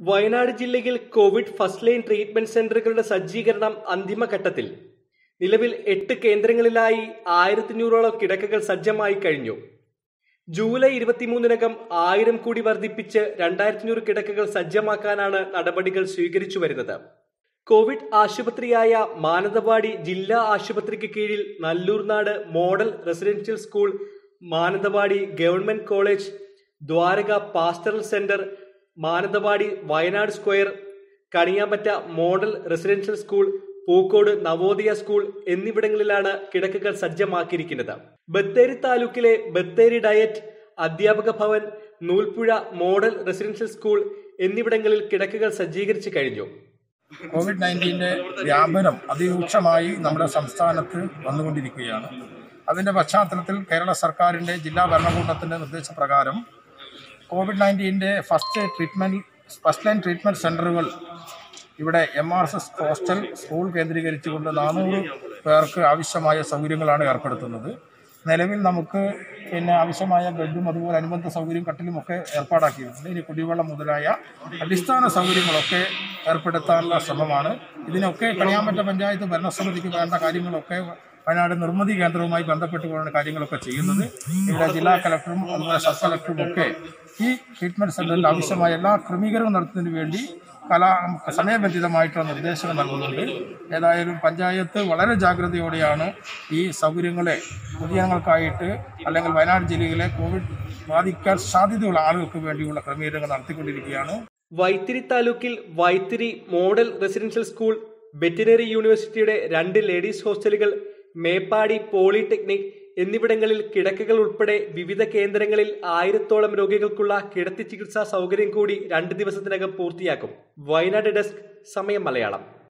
വയനാട് ജില്ലയിൽ covid first line treatment സെന്ററുകളുടെ സജ്ജീകരണം അന്തിമഘട്ടത്തിൽ. നിലവിൽ 8 കേന്ദ്രങ്ങളിലായി 1500ഓളം കിടക്കകൾ സജ്ജമായി കഴിഞ്ഞു. ജൂലൈ 23-നകം 1000 കൂടി വർദ്ധിപ്പിച്ച് 2500 കിടക്കകൾ സജ്ജമാക്കാനാണ് നടപടികൾ സ്വീകരിച്ചു വരുന്നത്. കോവിഡ് ആശുപത്രിയായ മാനന്തവാടി ജില്ലാ ആശുപത്രിക്ക് കീഴിൽ Nalloornad model residential school, Mananthavady government college, Dwaraka pastoral centre, Mananthavady Wayanad square, Kaniyambetta model residential school, Pookode Navodaya school എന്നിവിടങ്ങളിലാണ് കിടക്കകൾ സജ്ജമാക്കിയിരിക്കുന്നത്. ബത്തേരി താലൂക്കിലെ ബത്തേരി ഡയറ്റ്, അധ്യാപക ഭവൻ, നൂൽപ്പുഴ മോഡൽ റെസിഡൻഷ്യൽ സ്കൂൾ എന്നിവിടങ്ങളിൽ കിടക്കകൾ സജ്ജീകരിച്ചു കഴിഞ്ഞു. കോവിഡ്-19 വ്യാപനം അതിരൂക്ഷമായി നമ്മുടെ സംസ്ഥാനത്ത് വന്നുകൊണ്ടിരിക്കുകയാണ്. അതിൻ്റെ പശ്ചാത്തലത്തിൽ കേരള സർക്കാരിൻ്റെ ജില്ലാ ഭരണകൂടത്തിൻ്റെ നിർദ്ദേശപ്രകാരം കോവിഡ്-19 ഫസ്റ്റ് ലൈൻ ട്രീറ്റ്മെൻറ്റ് സെൻ്ററുകൾ ഇവിടെ MRSS ഹോസ്റ്റൽ സ്കൂൾ കേന്ദ്രീകരിച്ചുകൊണ്ട് 400 പേർക്ക് ആവശ്യമായ സൗകര്യങ്ങളാണ് ഏർപ്പെടുത്തുന്നത്. നിലവിൽ നമുക്ക് ആവശ്യമായ ബെഡും അതുപോലെ അനുബന്ധ സൗകര്യം കട്ടിലും ഒക്കെ ഏർപ്പാടാക്കിയിട്ടുണ്ട്. ഇനി കുടിവെള്ളം മുതലായ അടിസ്ഥാന സൗകര്യങ്ങളൊക്കെ ഏർപ്പെടുത്താനുള്ള ശ്രമമാണ്. ഇതിനൊക്കെ കണിയാമ്പറ്റ പഞ്ചായത്ത് ഭരണസമിതിക്ക് വേണ്ട കാര്യങ്ങളൊക്കെ വയനാട് നിർമ്മിതി കേന്ദ്രവുമായി ബന്ധപ്പെട്ടുകൊണ്ടാണ് കാര്യങ്ങളൊക്കെ ചെയ്യുന്നത്. ഇവിടെ ജില്ലാ കളക്ടറും അതുപോലെ സബ് കളക്ടറും ഒക്കെ ഈ ട്രീറ്റ്മെൻറ്റ് സെൻ്ററിൽ ആവശ്യമായ എല്ലാ ക്രമീകരണവും നടത്തുന്നതിന് വേണ്ടി സമയബന്ധിതമായിട്ടുള്ള നിർദ്ദേശങ്ങൾ നൽകുന്നുണ്ട്. ഏതായാലും പഞ്ചായത്ത് വളരെ ജാഗ്രതയോടെയാണ് ഈ സൗകര്യങ്ങളെ പൊതുജനങ്ങൾക്കായിട്ട് അല്ലെങ്കിൽ വയനാട് ജില്ലയിലെ കോവിഡ് ബാധിക്കാൻ സാധ്യതയുള്ള ആളുകൾക്ക് വേണ്ടിയുള്ള ക്രമീകരണങ്ങൾ നടത്തിക്കൊണ്ടിരിക്കുകയാണ്. വൈത്തിരി താലൂക്കിൽ Vythiri model residential school, veterinary യൂണിവേഴ്സിറ്റിയുടെ 2 ലേഡീസ് ഹോസ്റ്റലുകൾ, മേപ്പാടി പോളിടെക്നിക് എന്നിവിടങ്ങളിൽ കിടക്കകൾ ഉൾപ്പെടെ വിവിധ കേന്ദ്രങ്ങളിൽ 1000ഓളം രോഗികൾക്കുള്ള കിടത്തി ചികിത്സാ സൗകര്യം കൂടി 2 ദിവസത്തിനകം പൂർത്തിയാക്കും. വയനാട് ഡെസ്ക്, സമയം മലയാളം.